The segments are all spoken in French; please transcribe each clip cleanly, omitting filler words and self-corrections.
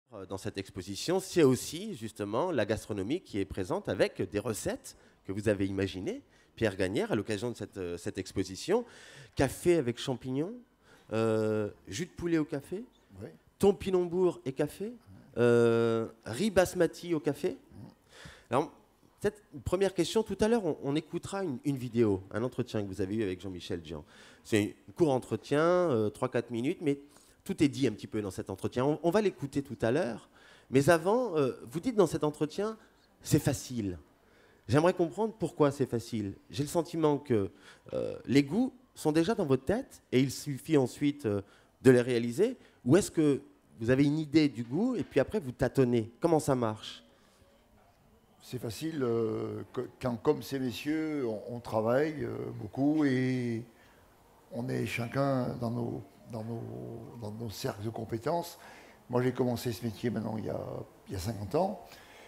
Dans cette exposition, c'est aussi justement la gastronomie qui est présente avec des recettes que vous avez imaginées, Pierre Gagnère, à l'occasion de cette exposition. Café avec champignons, jus de poulet au café, Oui. topinambour et café, riz basmati au café. Alors, peut-être une première question, tout à l'heure, on écoutera une vidéo, un entretien que vous avez eu avec Jean-Michel Jean. C'est un court entretien, 3-4 minutes, mais tout est dit un petit peu dans cet entretien. On va l'écouter tout à l'heure. Mais avant, vous dites dans cet entretien, c'est facile. J'aimerais comprendre pourquoi c'est facile. J'ai le sentiment que les goûts sont déjà dans votre tête et il suffit ensuite de les réaliser. Ou est-ce que vous avez une idée du goût et puis après vous tâtonnez? Comment ça marche? C'est facile, quand, comme ces messieurs, on travaille beaucoup et on est chacun dans nos cercles de compétences. Moi, j'ai commencé ce métier maintenant il y a 50 ans.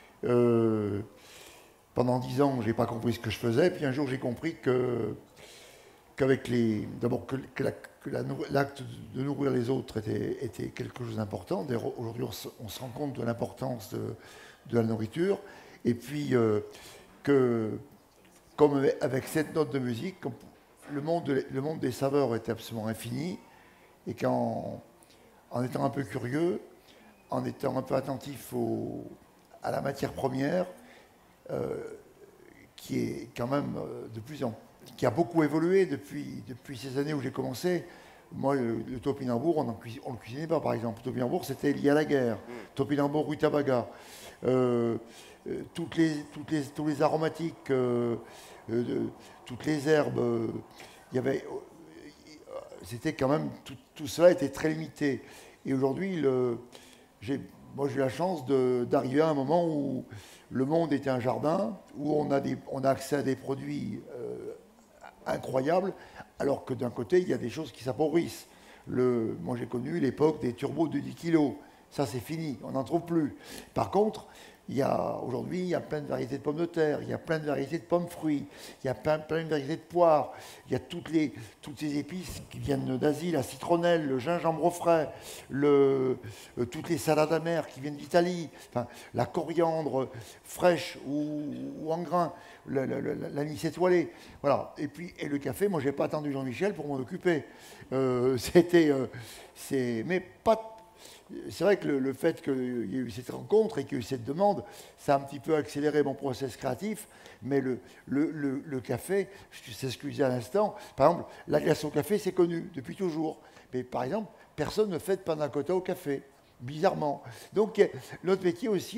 Pendant 10 ans, je n'ai pas compris ce que je faisais. Puis un jour, j'ai compris qu'avec les... D'abord, que l'acte de nourrir les autres était quelque chose d'important. Aujourd'hui, on se rend compte de l'importance de la nourriture. Et puis, comme avec cette note de musique, le monde des saveurs est absolument infini. Et en étant un peu curieux, en étant un peu attentif à la matière première, qui est quand même qui a beaucoup évolué depuis ces années où j'ai commencé. Moi, le topinambour, on ne le cuisinait pas, par exemple. Le topinambour, c'était lié à la guerre. Topinambour, rutabaga. Tous les aromatiques, toutes les herbes, c'était quand même, tout cela était très limité. Et aujourd'hui, moi j'ai eu la chance d'arriver à un moment où le monde était un jardin, où on a accès à des produits incroyables, alors que d'un côté, il y a des choses qui s'appauvrissent. Moi j'ai connu l'époque des turbos de 10 kilos. Ça c'est fini, on n'en trouve plus. Par contre, aujourd'hui, il y a plein de variétés de pommes de terre, il y a plein de variétés de pommes fruits, il y a plein de variétés de poires, il y a toutes ces épices qui viennent d'Asie, la citronnelle, le gingembre au frais, toutes les salades amères qui viennent d'Italie, enfin, la coriandre fraîche ou en grains, l'anis étoilé. Voilà. Et le café, moi, je n'ai pas attendu Jean-Michel pour m'en occuper. Mais pas. C'est vrai que le fait qu'il y ait eu cette rencontre et qu'il y ait eu cette demande, ça a un petit peu accéléré mon process créatif. Mais le café, c'est ce que je disais à l'instant, par exemple, la glace au café, c'est connu depuis toujours. Mais par exemple, personne ne fait de panna cotta au café, bizarrement. Donc notre métier aussi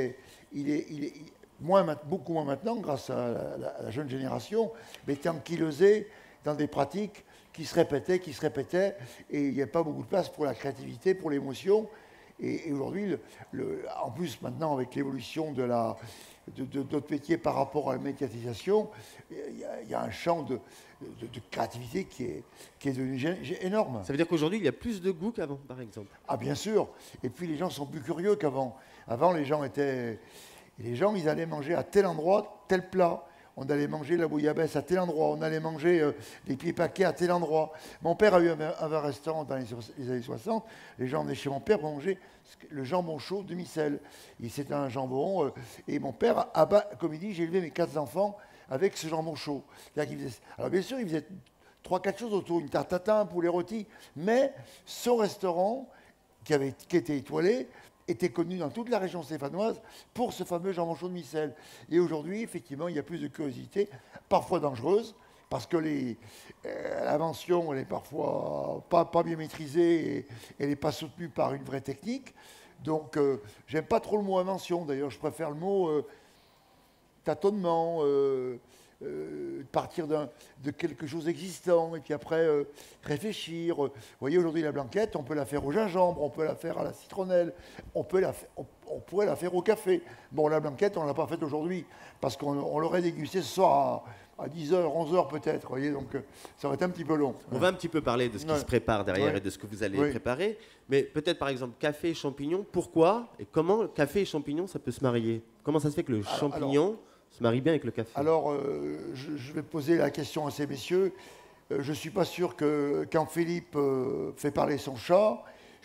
beaucoup moins maintenant, grâce à la jeune génération, mais était ankylosé dans des pratiques qui se répétaient, et il n'y a pas beaucoup de place pour la créativité, pour l'émotion. Et aujourd'hui, en plus maintenant avec l'évolution de notre métier par rapport à la médiatisation, il y a un champ de créativité qui est devenu énorme. Ça veut dire qu'aujourd'hui, il y a plus de goût qu'avant, par exemple? Ah bien sûr. Et puis les gens sont plus curieux qu'avant. Avant, les gens, ils allaient manger à tel endroit, tel plat. On allait manger la bouillabaisse à tel endroit, on allait manger les pieds paquets à tel endroit. Mon père a eu un restaurant dans les années 60, les gens venaient chez mon père pour manger le jambon chaud de Micelle. C'était un jambon, et mon père, comme il dit, j'ai élevé mes 4 enfants avec ce jambon chaud. Alors bien sûr, il faisait 3-4 choses autour, une tarte tatin, un poulet rôti, mais son restaurant, qui était étoilé, était connu dans toute la région stéphanoise pour ce fameux jambon chaud de Micelle. Et aujourd'hui, effectivement, il y a plus de curiosité, parfois dangereuse, parce que l'invention, elle est parfois pas bien maîtrisée et elle n'est pas soutenue par une vraie technique. Donc, j'aime pas trop le mot invention. D'ailleurs, je préfère le mot tâtonnement, partir de quelque chose d'existant et puis après réfléchir. Vous voyez, aujourd'hui, la blanquette, on peut la faire au gingembre, on peut la faire à la citronnelle, on pourrait la faire au café. Bon, la blanquette, on ne l'a pas faite aujourd'hui parce qu'on l'aurait dégustée ce soir à 10h, 11h peut-être. Vous voyez, donc ça va être un petit peu long. On va un petit peu parler de ce qui se prépare derrière et de ce que vous allez préparer. Mais peut-être, par exemple, café et champignons, pourquoi et comment café et champignons, ça peut se marier? Comment ça se fait que le champignon se marie bien avec le café? Alors, je vais poser la question à ces messieurs. Je ne suis pas sûr que quand Philippe fait parler son chat,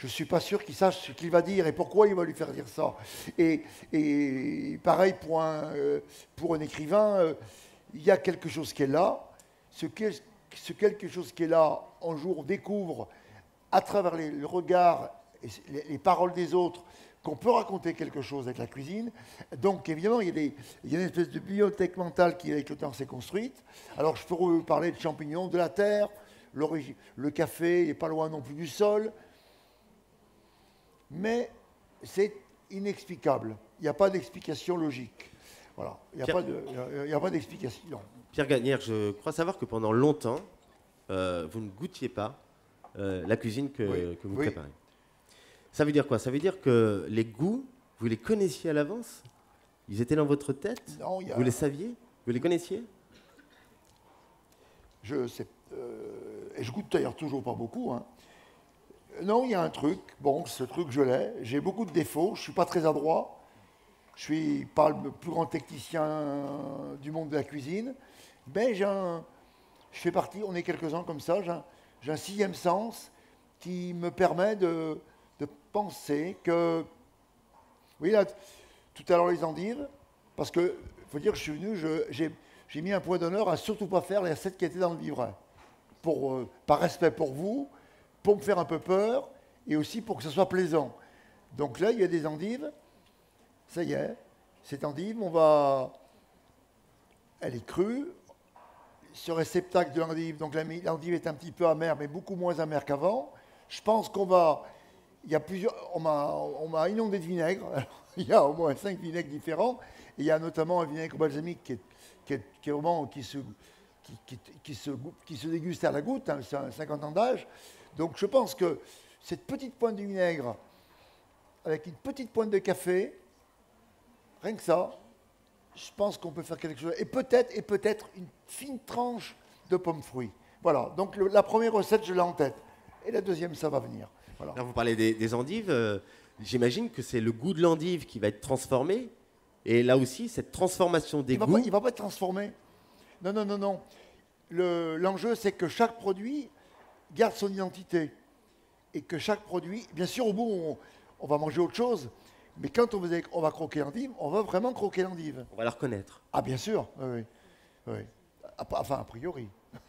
je ne suis pas sûr qu'il sache ce qu'il va dire et pourquoi il va lui faire dire ça. Et pareil pour un écrivain, il y a quelque chose qui est là. Ce quelque chose qui est là, un jour, on découvre à travers le regard et les paroles des autres qu'on peut raconter quelque chose avec la cuisine. Donc évidemment, il y a une espèce de bibliothèque mentale qui avec le temps s'est construite. Alors je peux vous parler de champignons, de la terre, le café n'est pas loin non plus du sol, mais c'est inexplicable. Il n'y a pas d'explication logique. Voilà, il n'y a pas d'explication. Pierre Gagnère, je crois savoir que pendant longtemps, vous ne goûtiez pas la cuisine que vous préparez. Ça veut dire quoi? Ça veut dire que les goûts, vous les connaissiez à l'avance? Ils étaient dans votre tête? Non, vous les saviez? Vous les connaissiez? Je sais. Et je goûte d'ailleurs toujours pas beaucoup. Hein. Non, il y a un truc. Bon, ce truc, je l'ai. J'ai beaucoup de défauts. Je ne suis pas très adroit. Je suis pas le plus grand technicien du monde de la cuisine. Mais je fais partie, on est quelques-uns comme ça, j'ai un sixième sens qui me permet de penser que... Oui, là, tout à l'heure les endives, parce que, faut dire que je suis venu, j'ai mis un point d'honneur à surtout pas faire les recettes qui étaient dans le livret. Par respect pour vous, pour me faire un peu peur, et aussi pour que ce soit plaisant. Donc là, il y a des endives, ça y est, cette endive, elle est crue, ce réceptacle de l'endive, donc l'endive est un petit peu amère, mais beaucoup moins amère qu'avant. Je pense il y a on m'a inondé de vinaigre. Il y a au moins 5 vinaigres différents. Et il y a notamment un vinaigre balsamique qui se déguste à la goutte, hein, c'est un 50 ans d'âge. Donc je pense que cette petite pointe de vinaigre, avec une petite pointe de café, rien que ça, je pense qu'on peut faire quelque chose. Et peut-être une fine tranche de pommes fruits. Voilà, donc la première recette, je l'ai en tête. Et la deuxième, ça va venir. Voilà. Là, vous parlez des endives. J'imagine que c'est le goût de l'endive qui va être transformé. Et là aussi, cette transformation des goûts... Il ne va pas être transformé. Non. L'enjeu, c'est que chaque produit garde son identité. Et que chaque produit... Bien sûr, au bout, on va manger autre chose. Mais quand on va croquer l'endive, on va vraiment croquer l'endive. On va la reconnaître. Ah, bien sûr. Oui. Enfin, a priori.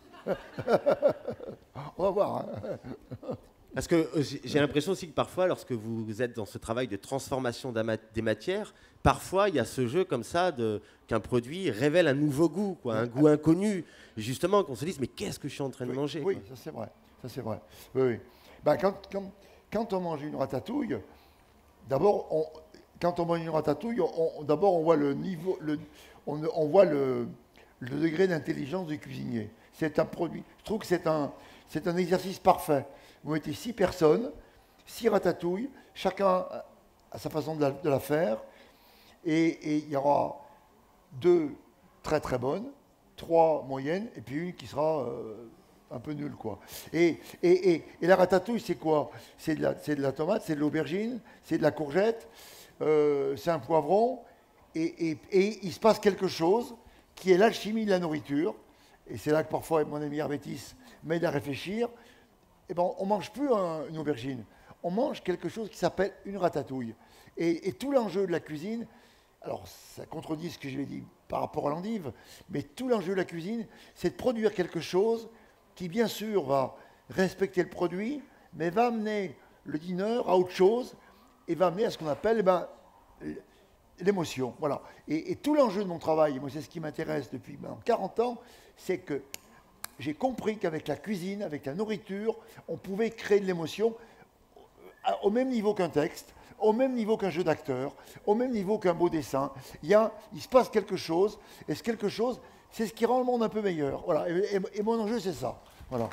On va voir. Hein. Parce que j'ai l'impression aussi que parfois, lorsque vous êtes dans ce travail de transformation des matières, parfois il y a ce jeu comme ça qu'un produit révèle un nouveau goût, quoi, un goût inconnu. Et justement, qu'on se dise, mais qu'est-ce que je suis en train de manger? Oui, ça c'est vrai. Oui. Ben, quand on mange une ratatouille, d'abord, quand on mange une ratatouille, d'abord on voit le niveau, on voit le degré d'intelligence du cuisinier. C'est un produit. Je trouve que c'est un exercice parfait. Vous mettez 6 personnes, 6 ratatouilles, chacun à sa façon de la faire, et il y aura 2 très très bonnes, 3 moyennes, et puis une qui sera un peu nulle, quoi. Et la ratatouille, c'est quoi? C'est de la tomate, c'est de l'aubergine, c'est de la courgette, c'est un poivron, et il se passe quelque chose qui est l'alchimie de la nourriture, et c'est là que parfois mon ami Hervétis m'aide à réfléchir. Eh ben, on ne mange plus une aubergine, on mange quelque chose qui s'appelle une ratatouille. Et tout l'enjeu de la cuisine, alors ça contredit ce que je l'ai dit par rapport à l'endive, mais tout l'enjeu de la cuisine, c'est de produire quelque chose qui, bien sûr, va respecter le produit, mais va amener le dîner à autre chose, et va amener à ce qu'on appelle l'émotion. Voilà. Et tout l'enjeu de mon travail, moi c'est ce qui m'intéresse depuis 40 ans, c'est que j'ai compris qu'avec la cuisine, avec la nourriture, on pouvait créer de l'émotion au même niveau qu'un texte, au même niveau qu'un jeu d'acteur, au même niveau qu'un beau dessin. Il se passe quelque chose, et ce quelque chose, c'est ce qui rend le monde un peu meilleur. Voilà. Et mon enjeu, c'est ça. Voilà.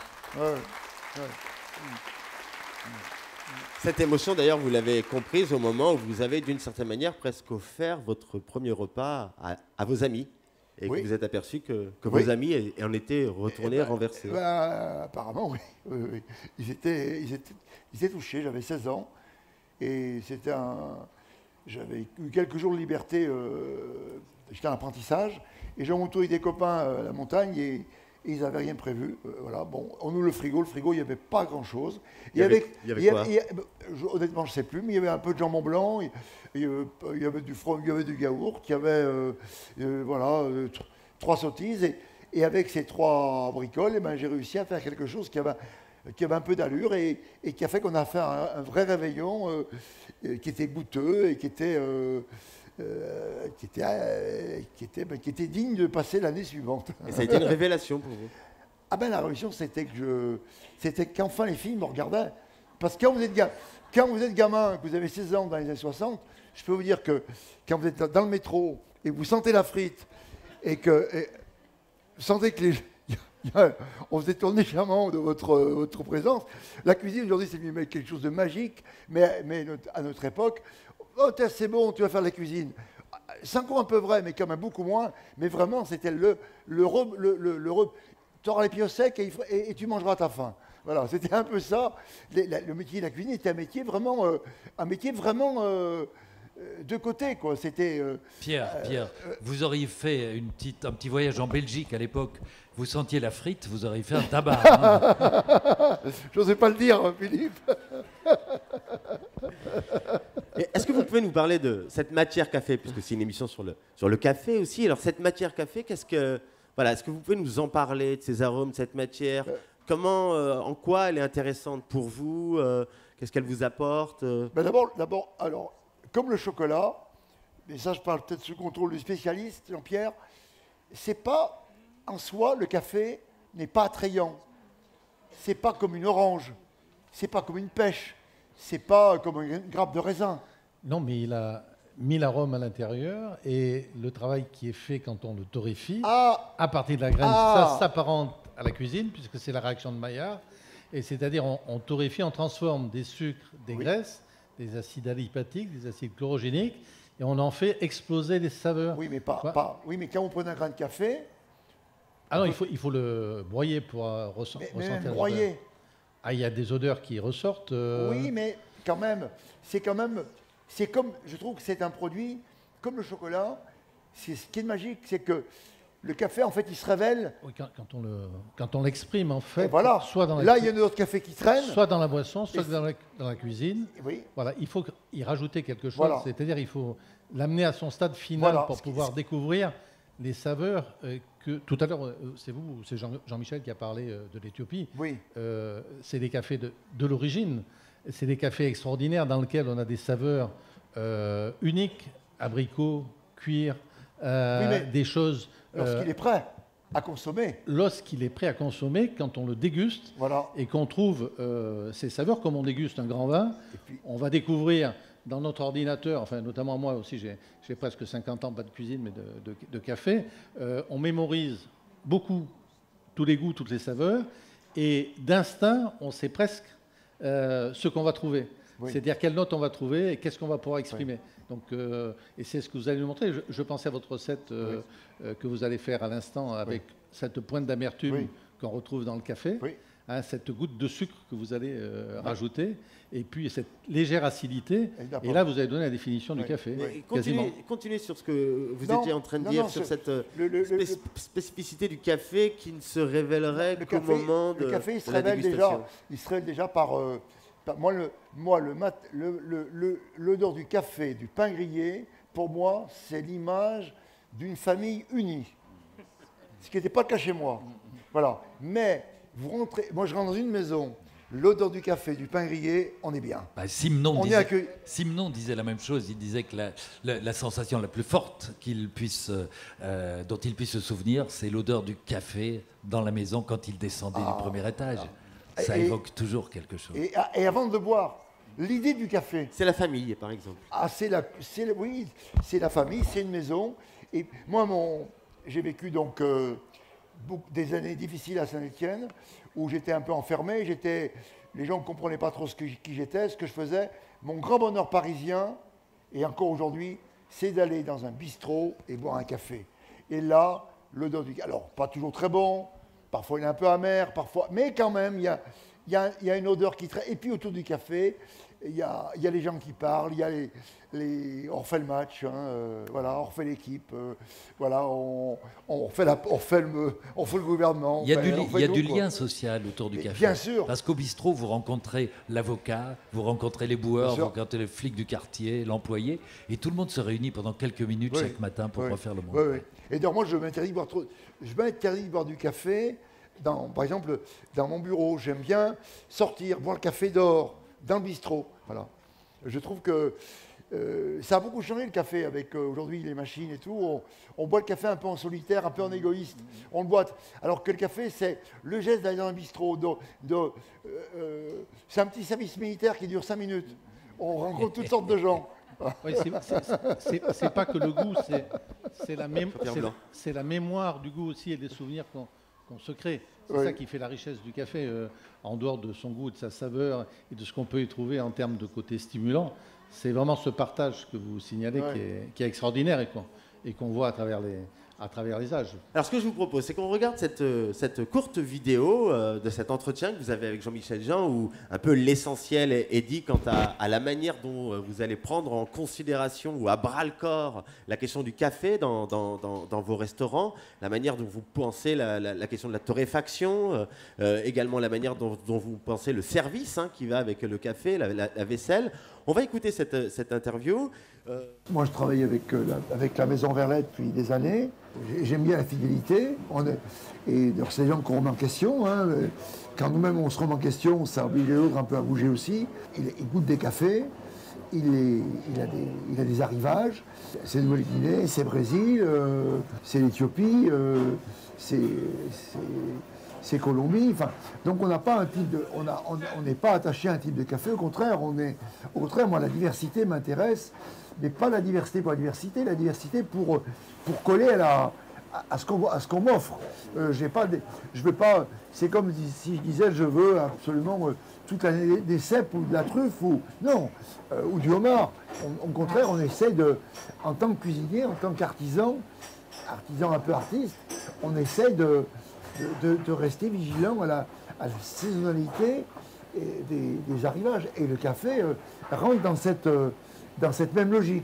Cette émotion, d'ailleurs, vous l'avez comprise au moment où vous avez, d'une certaine manière, presque offert votre premier repas à vos amis. Et que vous êtes aperçu que vos amis en étaient retournés, renversés. Apparemment, oui. Ils étaient touchés, j'avais 16 ans. Et j'avais eu quelques jours de liberté, j'étais en apprentissage. Et j'ai monté avec des copains à la montagne. Et ils n'avaient rien prévu. Voilà. Bon, on ouvre le frigo, il n'y avait pas grand-chose. Il y avait quoi? Honnêtement, je ne sais plus, mais il y avait un peu de jambon blanc, il y avait du yaourt, il y avait voilà, 3 sottises. Et avec ces 3 bricoles, eh ben, j'ai réussi à faire quelque chose qui avait un peu d'allure et qui a fait qu'on a fait un vrai réveillon qui était goûteux et qui était digne de passer l'année suivante. Et ça a été une révélation pour vous? Ah ben la révélation, c'était qu'enfin les filles me regardaient. Parce que quand vous êtes gamin, que vous avez 16 ans dans les années 60, je peux vous dire que quand vous êtes dans le métro et que vous sentez la frite et vous sentez que on vous est légèrement de votre présence. La cuisine aujourd'hui, c'est devenu quelque chose de magique, mais à notre époque, oh, c'est bon, tu vas faire la cuisine. C'est encore un peu vrai, mais quand même beaucoup moins. Mais vraiment, c'était tu auras les pieds au sec et tu mangeras à ta faim. Voilà, c'était un peu ça. Le métier de la cuisine était un métier vraiment de côté, quoi. C'était. Pierre, vous auriez fait un petit voyage en Belgique à l'époque. Vous sentiez la frite, vous auriez fait un tabac. Hein. J'osais pas le dire, hein, Philippe. Est-ce que vous pouvez nous parler de cette matière café, puisque c'est une émission sur le café aussi. Alors cette matière café, est-ce que vous pouvez nous en parler de ces arômes, de cette matière? Comment, en quoi elle est intéressante pour vous? Qu'est-ce qu'elle vous apporte? Ben d'abord, alors, comme le chocolat, mais ça je parle peut-être sous contrôle du spécialiste, Jean-Pierre, c'est pas en soi, le café n'est pas attrayant. C'est pas comme une orange, c'est pas comme une pêche, c'est pas comme une grappe de raisin. Non, mais il a mis l'arôme à l'intérieur et le travail qui est fait quand on le torréfie, à partir de la graine, ça s'apparente à la cuisine puisque c'est la réaction de Maillard. Et c'est-à-dire on torréfie, on transforme des sucres, des graisses, des acides alipatiques, des acides chlorogéniques et on en fait exploser les saveurs. Oui, mais mais quand vous prenez un grain de café. Ah non, il faut le broyer pour ressentir. Mais même broyer. Ah, il y a des odeurs qui ressortent. Oui, mais quand même, je trouve que c'est un produit comme le chocolat. Ce qui est magique, c'est que le café, en fait, il se révèle. Oui, quand on l'exprime, en fait. Et voilà. Là, il y a notre café qui traîne. Soit dans la boisson, soit dans la cuisine. Oui. Voilà, il faut y rajouter quelque chose. Voilà. C'est-à-dire, il faut l'amener à son stade final pour pouvoir découvrir les saveurs que tout à l'heure, c'est Jean-Michel qui a parlé de l'Éthiopie. Oui. C'est des cafés de l'origine. C'est des cafés extraordinaires dans lesquels on a des saveurs uniques, abricots, cuir, des choses. Lorsqu'il est prêt à consommer. Lorsqu'il est prêt à consommer, quand on le déguste et qu'on trouve ces saveurs, comme on déguste un grand vin, on va découvrir dans notre ordinateur, enfin notamment moi aussi, j'ai presque 50 ans, pas de cuisine, mais de café, on mémorise beaucoup tous les goûts, toutes les saveurs, et d'instinct, on sait presque ce qu'on va trouver. Oui. C'est-à-dire quelle note on va trouver et qu'est-ce qu'on va pouvoir exprimer. Oui. Donc, et c'est ce que vous allez nous montrer. Je pensais à votre recette que vous allez faire à l'instant avec cette pointe d'amertume qu'on retrouve dans le café. Oui. Hein, cette goutte de sucre que vous allez rajouter, et puis cette légère acidité. Et là, vous avez donné la définition du café. Continuez sur ce que vous étiez en train de dire, sur cette spécificité du café qui ne se révélerait qu'au moment de la dégustation. Le café, il se révèle déjà par... l'odeur du café, du pain grillé, pour moi, c'est l'image d'une famille unie. Ce qui n'était pas le cas chez moi. Voilà. Mais vous rentrez, moi je rentre dans une maison, l'odeur du café, du pain grillé, on est bien. Simon disait la même chose. Il disait que la sensation la plus forte dont il puisse se souvenir, c'est l'odeur du café dans la maison quand il descendait du premier étage. Ça évoque toujours quelque chose. Et avant de boire, l'idée du café. C'est la famille, par exemple. Oui, c'est la famille, c'est une maison. Et moi, j'ai vécu donc des années difficiles à Saint-Étienne, où j'étais un peu enfermé. Les gens ne comprenaient pas trop qui j'étais, ce que je faisais. Mon grand bonheur parisien, et encore aujourd'hui, c'est d'aller dans un bistrot et boire un café. Et là, l'odeur du café. Alors, pas toujours très bon. Parfois, il est un peu amer, mais quand même, il y a une odeur qui traîne. Et puis, autour du café, il y a les gens qui parlent, il y a on refait le match, hein, voilà, on refait l'équipe, voilà, on refait le gouvernement. Il y a du lien social autour du café. Bien sûr. Parce qu'au bistrot, vous rencontrez l'avocat, vous rencontrez les boueurs, vous rencontrez les flics du quartier, l'employé, et tout le monde se réunit pendant quelques minutes chaque matin pour refaire le monde. Oui, oui. Et donc moi, je m'interdis de boire du café. Par exemple, dans mon bureau, j'aime bien sortir, boire le café dehors, dans le bistrot. Voilà. Je trouve que ça a beaucoup changé le café avec aujourd'hui les machines et tout. On boit le café un peu en solitaire, un peu en égoïste. On le boite. Alors que le café, c'est le geste d'aller dans un bistrot. C'est un petit service militaire qui dure 5 minutes. On rencontre toutes sortes de gens. Oui, c'est pas que le goût, c'est la mémoire du goût aussi et des souvenirs qu'on se crée. C'est ça qui fait la richesse du café, en dehors de son goût, de sa saveur et de ce qu'on peut y trouver en termes de côté stimulant. C'est vraiment ce partage que vous signalez qui est extraordinaire et qu'on voit à travers les âges. Alors ce que je vous propose, c'est qu'on regarde cette courte vidéo de cet entretien que vous avez avec Jean-Michel Jean, où un peu l'essentiel est dit quant à la manière dont vous allez prendre en considération ou à bras-le-corps la question du café dans vos restaurants, la manière dont vous pensez la question de la torréfaction, également la manière dont vous pensez le service qui va avec le café, la vaisselle. On va écouter cette interview. Moi, je travaille avec la Maison Verlet depuis des années. J'aime bien la fidélité. Et c'est les gens qu'on remet en question. Hein. Quand nous-mêmes, on se remet en question, ça oblige les autres un peu à bouger aussi. Il goûte des cafés. Il a des arrivages. C'est Nouvelle-Guinée, c'est Brésil, c'est l'Éthiopie, c'est Colombie. Enfin, donc on n'a pas un type de, on n'est pas attaché à un type de café. Au contraire, moi, la diversité m'intéresse, mais pas la diversité pour la diversité pour coller à ce qu'on m'offre. Je veux pas. C'est comme si je disais je veux absolument toute l'année des cèpes ou de la truffe ou du homard. Au contraire, on essaie en tant que cuisinier, en tant qu'artisan un peu artiste, on essaie de rester vigilant à la saisonnalité des arrivages. Et le café rentre dans cette même logique.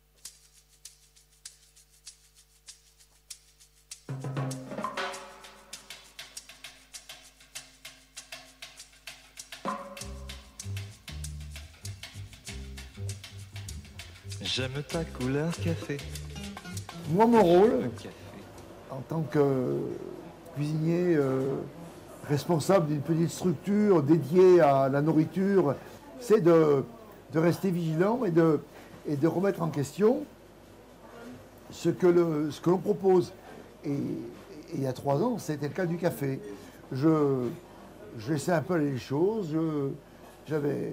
J'aime ta couleur café. Moi, mon rôle, en tant que cuisinier responsable d'une petite structure dédiée à la nourriture, c'est de rester vigilant et de remettre en question ce que l'on propose. Et il y a 3 ans, c'était le cas du café. Je laissais un peu aller les choses. J'avais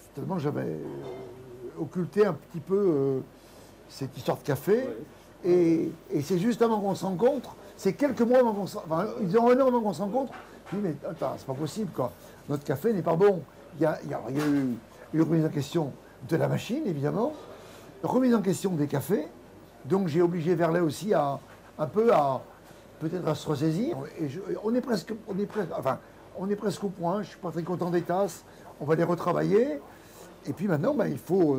occulté un petit peu cette histoire de café. Et c'est juste avant qu'on se rencontre, c'est quelques mois avant qu'on se rencontre, enfin, ils ont 1 an avant qu'on se rencontre. Je dis, mais attends, c'est pas possible, quoi. Notre café n'est pas bon. Il y a eu une remise en question de la machine, évidemment, remise en question des cafés. Donc j'ai obligé Verlet aussi peut-être à se ressaisir. Et on est presque au point. Je suis pas très content des tasses. On va les retravailler. Et puis maintenant, il faut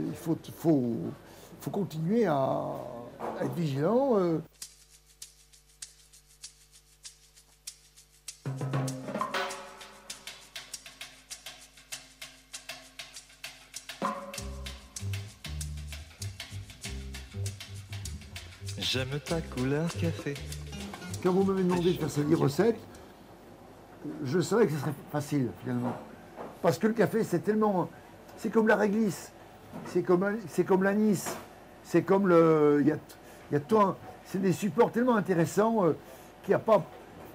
continuer à être vigilant. J'aime ta couleur café. Quand vous m'avez demandé de faire cette recette, je savais que ce serait facile finalement. Parce que le café, c'est comme la réglisse, c'est comme l'anis, c'est comme c'est des supports tellement intéressants qu'il n'y a pas.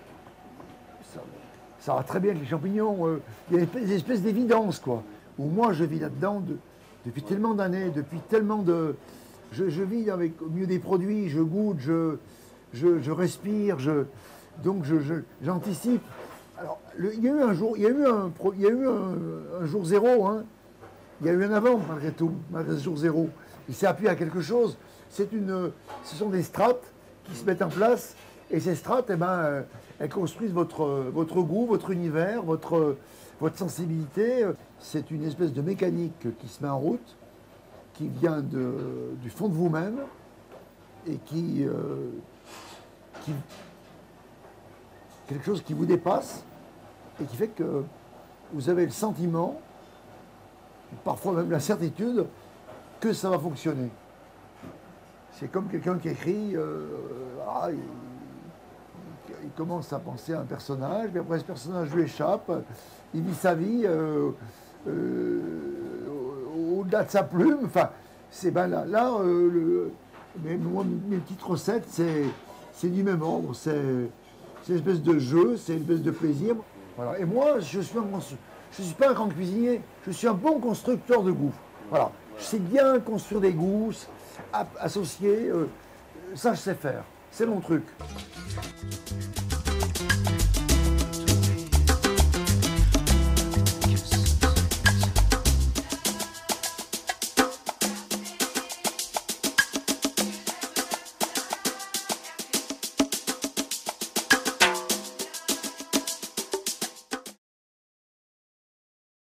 Ça va très bien avec les champignons. Il y a des espèces d'évidence, quoi. Où moi, je vis là-dedans depuis tellement d'années, depuis tellement de. Je vis au milieu des produits, je goûte, je respire, donc j'anticipe. Alors, il y a eu un jour, il y a eu un jour zéro, hein. Il y a eu un avant malgré tout, malgré ce jour zéro. Il s'est appuyé à quelque chose. Ce sont des strates qui se mettent en place, et ces strates, elles construisent votre goût, votre univers, Votre sensibilité, c'est une espèce de mécanique qui se met en route, qui vient du fond de vous-même et quelque chose qui vous dépasse et qui fait que vous avez le sentiment, parfois même la certitude, que ça va fonctionner. C'est comme quelqu'un qui écrit, il commence à penser à un personnage, mais après ce personnage lui échappe, il vit sa vie au-delà de sa plume. Enfin, c'est mes petites recettes, c'est du même ordre, c'est une espèce de jeu, c'est une espèce de plaisir. Voilà. Et moi, je ne suis pas un grand cuisinier, je suis un bon constructeur de goût. Voilà. Je sais bien construire des goûts, associer, ça je sais faire, c'est mon truc.